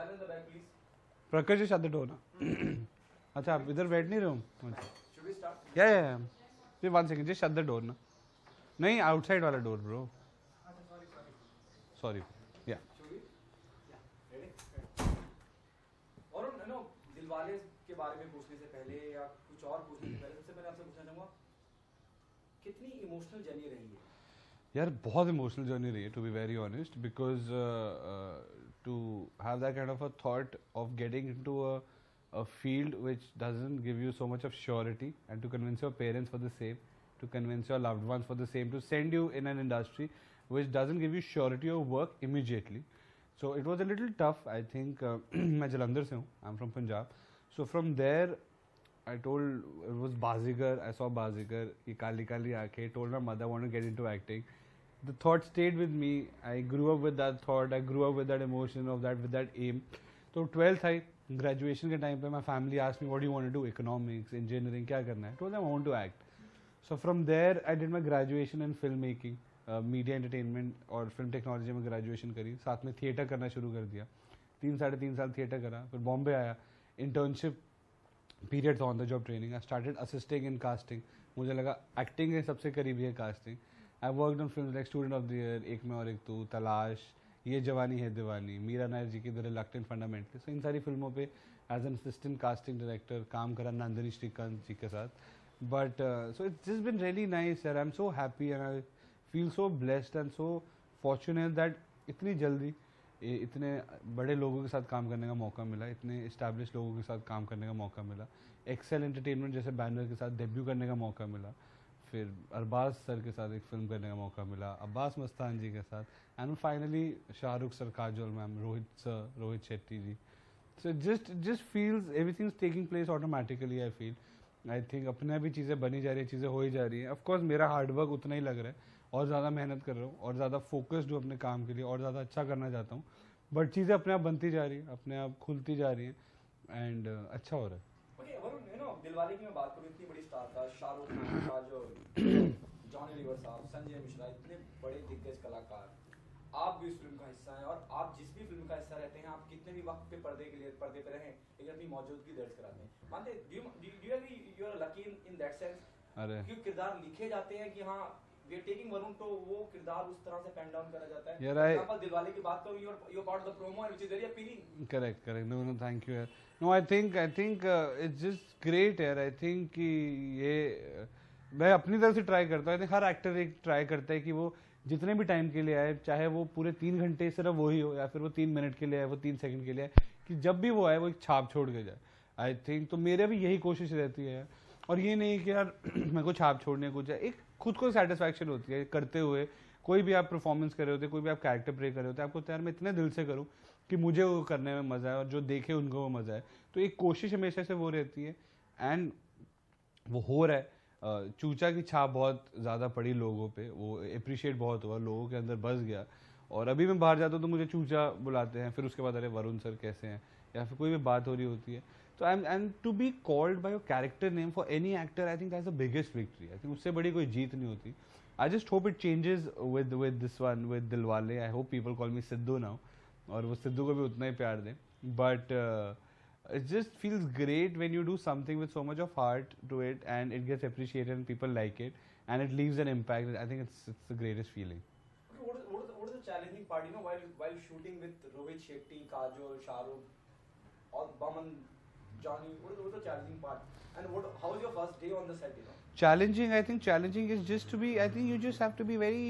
Silence the back, please. Prakash, just shut the door ना. अच्छा आप इधर बैठ नहीं रहे हो? Should we start? Yeah. Just 1 second, just shut the door ना. नहीं outside वाला door bro. Sorry. Yeah. Should we? Yeah. Ready? और दिलवाले के बारे में पूछने से पहले या कुछ और पूछने से पहले सबसे पहले आपसे पूछना चाहूँगा कितनी इमोशनल जर्नी रही है? यार बहुत इमोशनल जर्नी रही है to be very honest because to have that kind of a thought of getting into a field which doesn't give you so much of surety and to convince your parents for the same, to convince your loved ones for the same, to send you in an industry which doesn't give you surety of work immediately. So it was a little tough, I think. मैं जलंधर से हूँ, I'm from Punjab. So from there, I told, it was Bazigar, I saw Bazigar, ये काली काली आँखें, told my mother I want to get into acting. The thought stayed with me, I grew up with that thought, I grew up with that emotion of that, with that aim. So 12th I graduation के time पे my family asked me what do you want to do, economics, engineering, क्या करना है? Told them I want to act. So from there I did my graduation in film making, media entertainment और film technology में graduation करी. साथ में theatre करना शुरू कर दिया. 3-3.5 साल थिएटर करा. फिर बॉम्बे आया, इंटर्नशिप पीरियड था, on the job training. I started assisting in casting. मुझे लगा एक्टिंग के सबसे करीबी है casting. I worked on film like student of the year, एक में और एक तू, तलाश, ये जवानी है दीवानी, मीरा नायर जी की the reluctant fundamentally. So in सारी फिल्मों पे as an assistant casting director काम करा नंदिनी श्रीकांत जी के साथ. But so it's just been really nice यार. I am so happy and I feel so blessed and so fortunate that इतनी जल्दी इतने बड़े लोगों के साथ काम करने का मौका मिला, इतने इस्टेब्लिश लोगों के साथ काम करने का मौका मिला, एक्सेल एंटरटेनमेंट जैसे बैनर के साथ डेब्यू करने का मौका मिला, फिर अरबाज सर के साथ एक फिल्म करने का मौका मिला, अब्बास मस्तान जी के साथ, and finally Shahrukh sir, Kajol ma'am, Rohit sir, Rohit Shetty ji. So just feels everything's taking place automatically. I feel, I think अपने भी चीज़ें बनी जा रही है, चीज़ें हो ही जा रही हैं. ऑफकोर्स मेरा हार्डवर्क उतना ही लग रहा है, और ज़्यादा मेहनत कर रहा हूँ, और ज़्यादा फोकस्ड हूँ अपने काम के लिए, और ज़्यादा अच्छा करना चाहता हूँ. बट चीज़ें अपने आप बनती जा रही हैं, अपने आप खुलती जा रही हैं, एंड अच्छा हो रहा है. Okay, वरुण, दिलवाले की मैं बात करूँ, इतनी बड़ी स्टार था, शाहरुख खान, काजोल, जॉनी लीवर साहब, संजय मिश्रा, इतने बड़े दिग्गज कलाकार. आप भी उस फिल्म का हिस्सा हैं, और आप जिस भी फिल्म का हिस्सा रहते हैं, आप कितने भी वक्त पे पर्दे पे रहें, लेकिन अपनी मौजूदगी दर्ज कराते हैं. मानते do you are lucky in that sense? अरे क्योंकि किरदार लिखे जाते हैं कि हाँ वी आर टेकिंग वरुण, तो वो किरदार उस तरह से पेन डाउन करा जाता है. यार आई आप दिलवाले की बात करूँ, you are part of the promo which is very appealing. Correct. No thank you यार. No I think it's just great यार. आई थिंक कि ये मैं अपनी तरफ से ट्राई करता हूँ. आई थिंक हर एक्टर एक ट्राई करता है कि वो जितने भी टाइम के लिए आए, चाहे वो पूरे 3 घंटे सिर्फ वही हो, या फिर वो 3 मिनट के लिए आए, वो 3 सेकंड के लिए आए, कि जब भी वो आए वो एक छाप छोड़ के जाए. आई थिंक तो मेरे भी यही कोशिश रहती है. और ये नहीं कि यार मेरे को छाप छोड़ने कुछ है, एक खुद को सेटिस्फैक्शन होती है करते हुए. कोई भी आप परफॉर्मेंस कर रहे होते, कोई भी आप कैरेक्टर प्ले कर रहे होते, आपको यार मैं इतने दिल से करूँ कि मुझे वो करने में मज़ा है, और जो देखे उनको वो मज़ा है. तो एक कोशिश हमेशा से वो रहती है, एंड वो हो रहा है. चूचा की छाप बहुत ज़्यादा पड़ी लोगों पे, वो अप्रिशिएट बहुत हुआ, लोगों के अंदर बस गया. और अभी मैं बाहर जाता हूँ तो मुझे चूचा बुलाते हैं, फिर उसके बाद अरे वरुण सर कैसे हैं, या फिर कोई भी बात हो रही होती है. तो I am to be called by your character name for any actor, I think that's the biggest victory. I think उससे बड़ी कोई जीत नहीं होती. I just hope it changes with this one, with Dilwale. I hope people call me Siddhu now, और वो सिद्धू को भी उतना ही प्यार दें. But it just feels great when you do something with so much of heart to it, and it gets appreciated and people like it, and it leaves an impact. I think it's the greatest feeling. Okay, what is the challenging part, while shooting with Rohit Shetty, Kajol, Shahrukh, or Baman, Johnny? What is the challenging part, and how was your first day on the set? Challenging, I think challenging is just to be, I think you just have to be very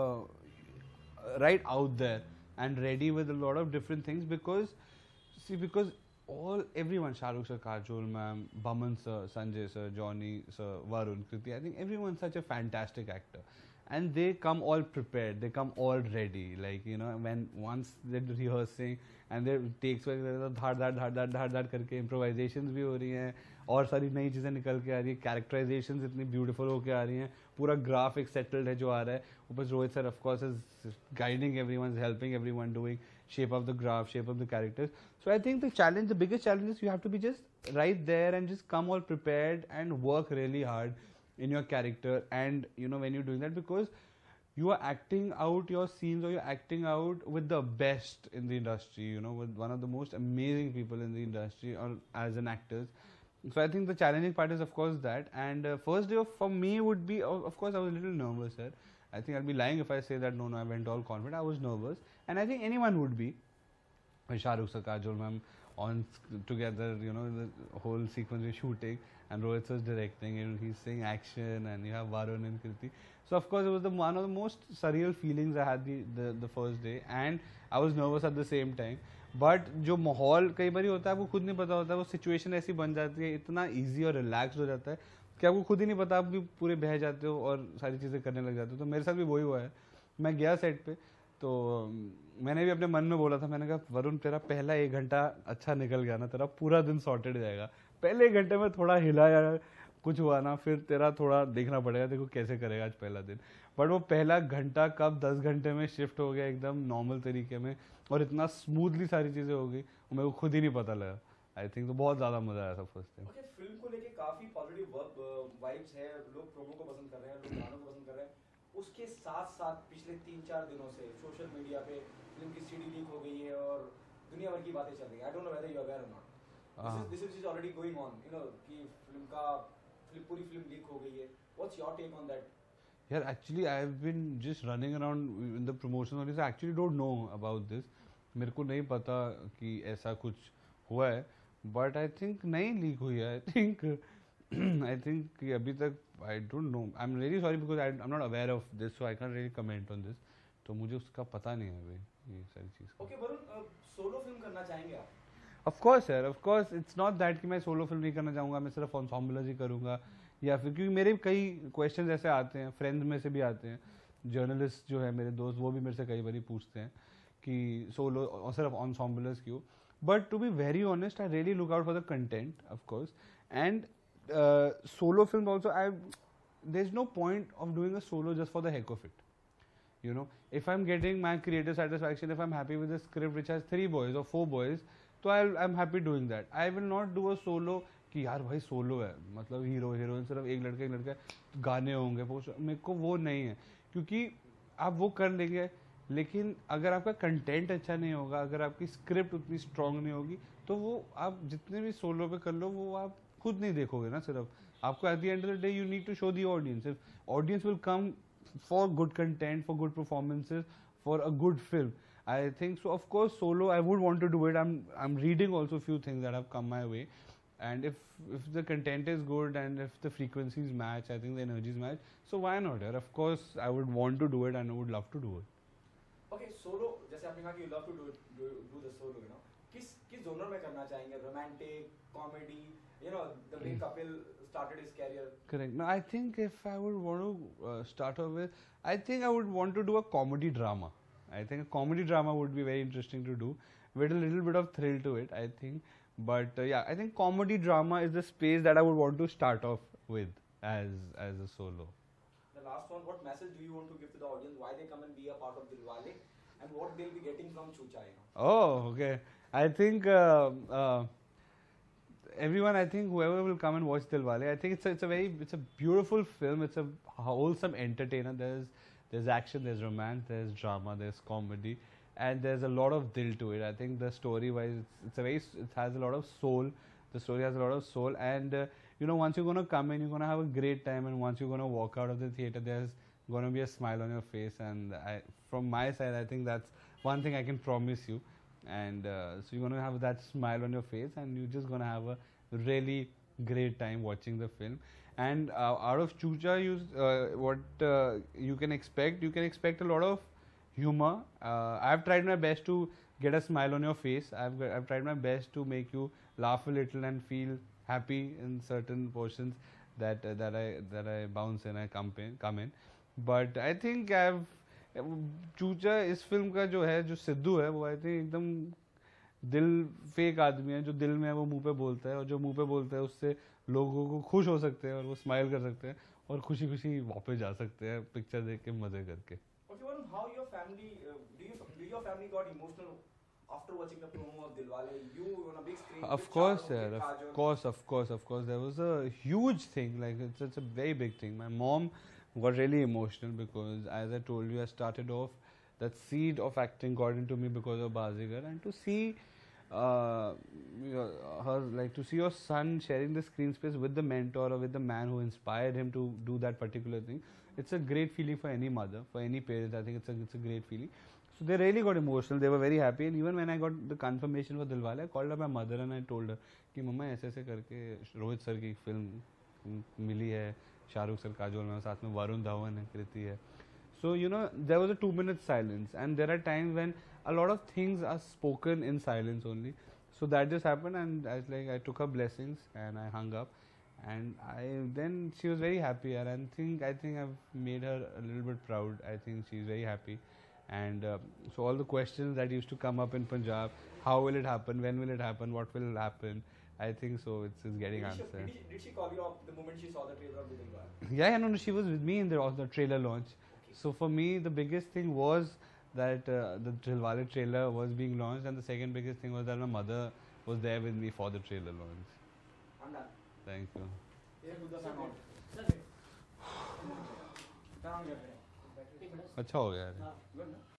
right out there and ready with a lot of different things, because everyone, Shahrukh sir, Kajol ma'am, Baman sir, Sanjay sir, Johnny sir, Varun, Kriti, I think everyone's such a fantastic actor, and they come all prepared, they come all ready, like when once they're rehearsing and their takes धाड़ करके improvisations भी हो रही हैं, और सारी नई चीज़ें निकल के आ रही है, characterizations इतनी beautiful होके आ रही हैं, पूरा ग्राफ एक settled है जो आ रहा है. ऊपर Rohit sir of course is guiding everyone, is helping everyone, doing shape of the graph, shape of the characters. So I think the biggest challenge is you have to be just right there and just come all prepared and work really hard in your character. And when you're doing that, because you are acting out your scenes, or you're acting out with the best in the industry, you know, with one of the most amazing people in the industry, or as an actors. So I think the challenging part is of course that, and first day for me would be, of course I was a little nervous here. I think I'll be lying if I say that no, I went all confident. I was nervous, and I think anyone would be. When Shahrukh sir, Kajol ma'am together, you know, the whole sequence we're shooting, and Rohit sir's directing, and he's saying action, and you have Varun and Kirti. So of course it was one of the most surreal feelings I had the first day, and I was nervous at the same time. But जो माहौल कई बार होता है आपको खुद नहीं पता होता है, वो सिचुएशन ऐसी बन जाती है, इतना इजी और रिलैक्स हो जाता है कि आपको खुद ही नहीं पता, आप भी पूरे बह जाते हो और सारी चीज़ें करने लग जाते हो. तो मेरे साथ भी वही हुआ है. मैं गया सेट पे, तो मैंने भी अपने मन में बोला था, मैंने कहा वरुण तेरा पहला 1 घंटा अच्छा निकल गया ना, तेरा पूरा दिन सॉर्टेड जाएगा. पहले 1 घंटे में थोड़ा हिला या कुछ हुआ ना, फिर तेरा थोड़ा देखना पड़ेगा, देखो कैसे करेगा आज पहला दिन. बट वो पहला घंटा कब 10 घंटे में शिफ्ट हो गया एकदम नॉर्मल तरीके में, और इतना स्मूथली सारी चीज़ें हो गई, वो मेरे को खुद ही नहीं पता लगा. आई थिंक तो बहुत ज़्यादा मज़ा आया था फर्स्ट टाइम. ओके, फिल्म को लेके काफी पॉजिटिव वाइब्स है, लोग प्रोमो को पसंद कर रहे हैं, लोग गानों को पसंद कर रहे हैं. उसके साथ साथ पिछले 3-4 दिनों से सोशल मीडिया पे फिल्म की सीडी लीक हो गई है और दुनिया भर की बातें चल रही हैं. I don't know whether you are aware और not. This is already going on, you know, कि पूरी फिल्म लीक हो गई है. What's your take on that? यार actually I have been just running around in the promotion on this. I actually don't know about this. मेरे को नहीं पता कि ऐसा कुछ हुआ है, बट आई थिंक नहीं लीक हुई है. आई थिंक कि अभी तक I don't know. I am really sorry because I am not aware of this, so I can really comment on this. तो मुझे उसका पता नहीं है अभी ये सारी चीज़. ओके वरुण, सोलो फिल्म करना चाहेंगे आप? ऑफ कोर्स यार, of course. It's not that कि मैं सोलो फिल्म नहीं करना चाहूँगा, मैं सिर्फ एंसेम्बलर्स ही करूँगा, या फिर क्योंकि मेरे कई क्वेश्चन ऐसे आते हैं, फ्रेंड्स में से भी आते हैं, जर्नलिस्ट जो है मेरे दोस्त, वो भी मेरे से कई बार पूछते हैं कि सोलो और सिर्फ एंसेम्बलर्स क्यों. But to be very honest, I really look out for the content of course, and solo film also, there's no point of doing a solo just for the heck of it. You know, if I'm getting my creative satisfaction, if I'm happy with the script which has 3 boys or 4 boys, so I'm happy doing that. I will not do a solo कि यार भाई solo है, मतलब hero heroine सिर्फ एक लड़का गाने होंगे, मेरे को वो नहीं है. क्योंकि आप वो कर लेंगे, लेकिन अगर आपका कंटेंट अच्छा नहीं होगा, अगर आपकी स्क्रिप्ट उतनी स्ट्रांग नहीं होगी, तो वो आप जितने भी सोलो पे कर लो, वो आप खुद नहीं देखोगे ना. सिर्फ आपको at the end of the day you need to show the audience. If audience will come for good content, for good performances, for a good film, I think so. Of course, solo I would want to do it. I'm reading also few things that have come my way, and if the content is good and if the frequencies match, I think the energies match. So why not? Of course, I would want to do it and I would love to do it. Okay, solo. जैसे आपने कहा कि you love to do the solo, you know. किस genre में करना चाहेंगे? Romantic, comedy. You know, the way Kapil started his career. Correct. No, I think if I would want to start off with, I think I would want to do a comedy drama. I think a comedy drama would be very interesting to do, with a little bit of thrill to it, I think. But yeah, I think comedy drama is the space that I would want to start off with as a solo. The last one, what message do you want to give to the audience? Why they come and be a part of Dilwale, and what they'll be getting from Chucha? You know? Oh, okay. I think everyone, I think whoever will come and watch Dilwale, I think it's a beautiful film. It's a wholesome entertainer. There's action, there's romance, there's drama, there's comedy, and there's a lot of dil to it. I think the story-wise, it has a lot of soul. The story has a lot of soul, and you know, once you're gonna come in, you're gonna have a great time, and once you're gonna walk out of the theater, there's gonna be a smile on your face. And from my side, I think that's one thing I can promise you. And so you're gonna have that smile on your face, and you're just gonna have a really great time watching the film. And out of Chucha, what you can expect a lot of humor. I've tried my best to get a smile on your face. I've tried my best to make you laugh a little and feel happy in certain portions that I bounce in, I come in. But I think चूचा इस film का जो है, जो सिद्धू है, वो I think एकदम दिल fake आदमी है. जो दिल में है वो मुंह पे बोलता है, और जो मुंह पे बोलता है उससे लोगों को खुश हो सकते हैं और वो स्माइल कर सकते हैं और खुशी खुशी वापस जा सकते हैं पिक्चर देख के मजे करके. Okay, Varun, how your family do your family got emotional after watching the promo of Dilwale? You on a big screen. Of course, sir. Of course. There was a huge thing. Like it's a very big thing. My mom got really emotional because, as I told you, I started off, that seed of acting got into me because of Bazigar, and to see uh, her, like to see your son sharing the screen space with the mentor or with the man who inspired him to do that particular thing, it's a great feeling for any mother, for any parent. I think it's a great feeling. So they really got emotional. They were very happy, and even when I got the confirmation for Dilwale, I called up my mother and I told her कि मम्मा ऐसे ऐसे करके Rohit sir की film मिली है, Shahrukh sir, Kajol में, साथ में वरुण धवन है, कृति है. So there was a 2 minute silence, and there are times when a lot of things are spoken in silence only. So that just happened, and I took her blessings and I hung up, and then she was very happy, and I think I've made her a little bit proud. I think she's very happy, and so all the questions that used to come up in Punjab, how will it happen, when will it happen, what will happen, I think so it's getting answered. Did she call you up the moment she saw the trailer of the Dilwale? Yeah, no, she was with me in the trailer launch. So for me, the biggest thing was that the Dilwale trailer was being launched, and the second biggest thing was that my mother was there with me for the trailer launch. I'm done. Thank you. अच्छा हो गया यार.